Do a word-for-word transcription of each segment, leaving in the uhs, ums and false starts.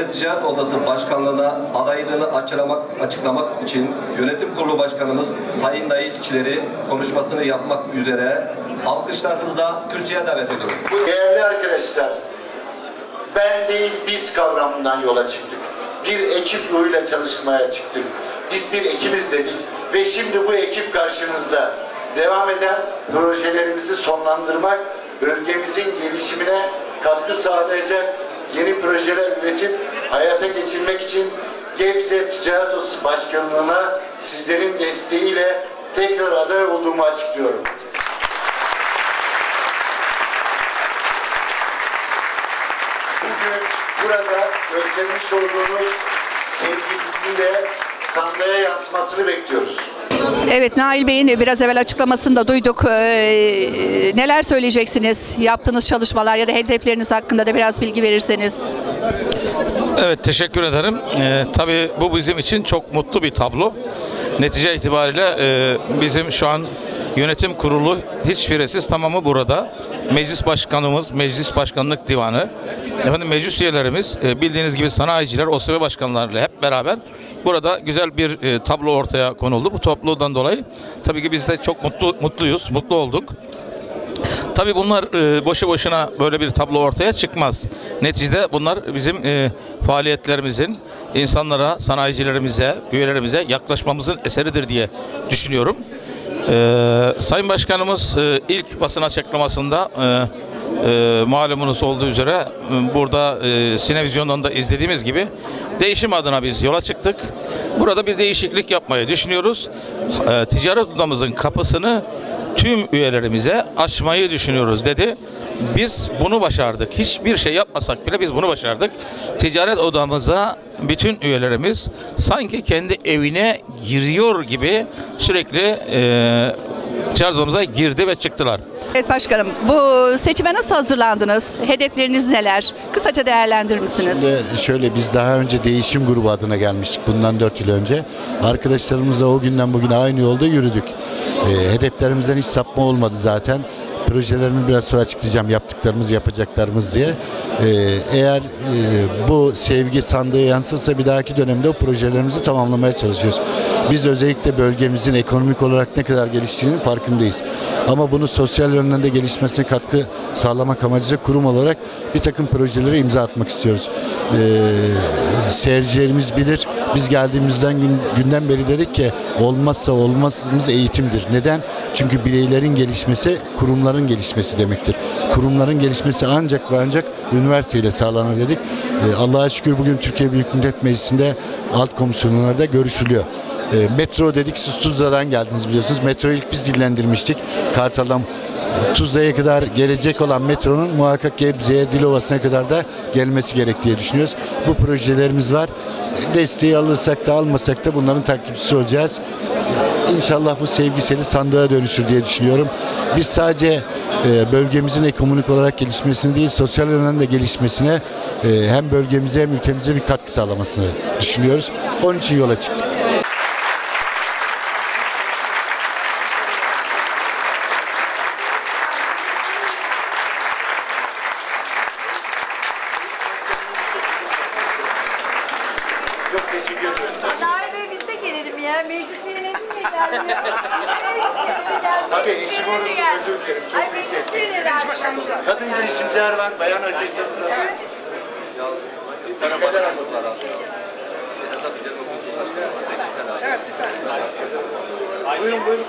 Türkiye Ticaret Odası Başkanlığı'na adaylığını açıklamak, açıklamak için Yönetim Kurulu Başkanımız Sayın Nail İçleri konuşmasını yapmak üzere alkışlarınızla kürsüye davet ediyorum. Buyurun. Değerli arkadaşlar, ben değil biz kavramından yola çıktık. Bir ekip ruhuyla çalışmaya çıktık. Biz bir ekibiz dedik ve şimdi bu ekip karşınızda. Devam eden projelerimizi sonlandırmak, bölgemizin gelişimine katkı sağlayacak yeni projeler üretip hayata geçirmek için Gebze Ticaret Odası Başkanlığı'na sizlerin desteğiyle tekrar aday olduğumu açıklıyorum. Bugün burada göstermiş olduğunuz sevgimizin de sandığa yansımasını bekliyoruz. Evet, Nail Bey'in biraz evvel açıklamasını da duyduk. Ee, neler söyleyeceksiniz? Yaptığınız çalışmalar ya da hedefleriniz hakkında da biraz bilgi verirseniz. Evet, teşekkür ederim. Ee, tabii bu bizim için çok mutlu bir tablo. Netice itibariyle e, bizim şu an yönetim kurulu hiç firesiz tamamı burada. Meclis başkanımız, meclis başkanlık divanı, efendim meclis üyelerimiz, e, bildiğiniz gibi sanayiciler, O S B başkanlarıyla hep beraber burada güzel bir e, tablo ortaya konuldu. Bu tablodan dolayı tabii ki biz de çok mutlu mutluyuz, mutlu olduk. Tabii bunlar e, boşu boşuna böyle bir tablo ortaya çıkmaz. Neticede bunlar bizim e, faaliyetlerimizin insanlara, sanayicilerimize, üyelerimize yaklaşmamızın eseridir diye düşünüyorum. E, Sayın Başkanımız e, ilk basın açıklamasında e, E, malumunuz olduğu üzere e, burada e, Sinevizyon'dan da izlediğimiz gibi değişim adına biz yola çıktık. Burada bir değişiklik yapmayı düşünüyoruz. E, ticaret odamızın kapısını tüm üyelerimize açmayı düşünüyoruz dedi. Biz bunu başardık. Hiçbir şey yapmasak bile biz bunu başardık. Ticaret odamıza bütün üyelerimiz sanki kendi evine giriyor gibi sürekli e, ticaret odamıza girdi ve çıktılar. Evet başkanım, bu seçime nasıl hazırlandınız? Hedefleriniz neler? Kısaca değerlendirir misiniz? Şimdi şöyle, biz daha önce değişim grubu adına gelmiştik bundan dört yıl önce. Arkadaşlarımızla o günden bugüne aynı yolda yürüdük. E, hedeflerimizden hiç sapma olmadı zaten. Projelerimi biraz sonra açıklayacağım, yaptıklarımız, yapacaklarımız diye. Ee, eğer e, bu sevgi sandığı yansırsa bir dahaki dönemde o projelerimizi tamamlamaya çalışıyoruz. Biz özellikle bölgemizin ekonomik olarak ne kadar geliştiğinin farkındayız. Ama bunu sosyal yönden de gelişmesine katkı sağlamak amacıyla kurum olarak bir takım projelere imza atmak istiyoruz. Ee, seyircilerimiz bilir, biz geldiğimizden gün, günden beri dedik ki olmazsa olmazımız eğitimdir. Neden? Çünkü bireylerin gelişmesi kurumların gelişmesi demektir. Kurumların gelişmesi ancak ve ancak üniversiteyle sağlanır dedik. Ee, Allah'a şükür bugün Türkiye Büyük Millet Meclisi'nde alt komisyonlarda görüşülüyor. E, metro dedik, siz Tuzla'dan geldiniz biliyorsunuz. Metroyu ilk biz dillendirmiştik. Kartal'dan Tuzla'ya kadar gelecek olan metronun muhakkak Gebze'ye, Dilovası'na kadar da gelmesi gerek diye düşünüyoruz. Bu projelerimiz var. Desteği alırsak da almasak da bunların takipçisi olacağız. İnşallah bu sevgiseli sandığa dönüşür diye düşünüyorum. Biz sadece e, bölgemizin ekonomik olarak gelişmesini değil, sosyal yönden de gelişmesine e, hem bölgemize hem ülkemize bir katkı sağlamasını düşünüyoruz. Onun için yola çıktık. Çok teşekkür ederim. Nail Bey biz de gelelim ya. Meclis üyeleri mi geldi? Tabii eşim olur, özür dilerim. Çok büyük destek. Kadın girişimciler var, bayan organizasyonları var. Evet, bir saniye. Buyurun buyurun.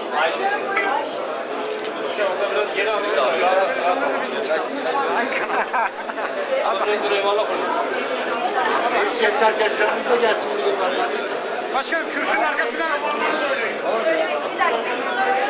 Biraz geri alalım. Sonra biz de çıkalım. Siyasi arkadaşlarımız da gelsin. Başkanım kürsünün arkasına. Bir dakika.